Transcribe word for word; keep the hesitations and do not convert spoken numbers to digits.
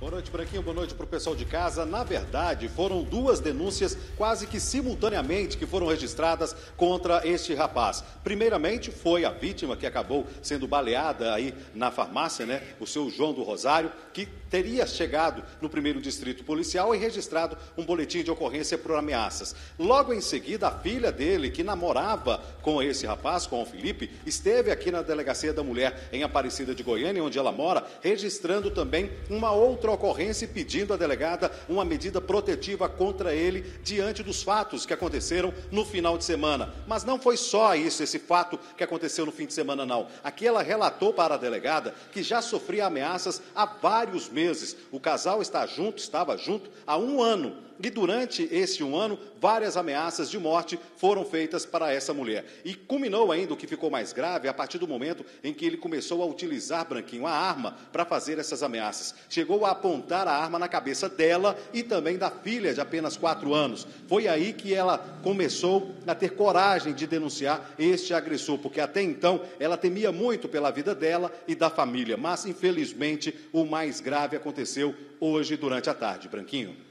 Boa noite, Branquinho. Boa noite para o pessoal de casa. Na verdade, foram duas denúncias quase que simultaneamente que foram registradas contra este rapaz. Primeiramente, foi a vítima que acabou sendo baleada aí na farmácia, né? O seu João do Rosário, que teria chegado no primeiro distrito policial e registrado um boletim de ocorrência por ameaças. Logo em seguida, a filha dele, que namorava com esse rapaz, com o Felipe, esteve aqui na Delegacia da Mulher em Aparecida de Goiânia, onde ela mora, registrando também uma outra ocorrência e pedindo à delegada uma medida protetiva contra ele diante dos fatos que aconteceram no final de semana. Mas não foi só isso, esse fato que aconteceu no fim de semana, não. Aqui ela relatou para a delegada que já sofria ameaças há vários meses. O casal está junto, estava junto há um ano. E durante esse um ano, várias ameaças de morte foram feitas para essa mulher. E culminou ainda o que ficou mais grave a partir do momento em que ele começou a utilizar, Branquinho, a arma para fazer essas ameaças. Chegou a apontar a arma na cabeça dela e também da filha de apenas quatro anos. Foi aí que ela começou a ter coragem de denunciar este agressor, porque até então ela temia muito pela vida dela e da família. Mas, infelizmente, o mais grave aconteceu hoje durante a tarde, Branquinho.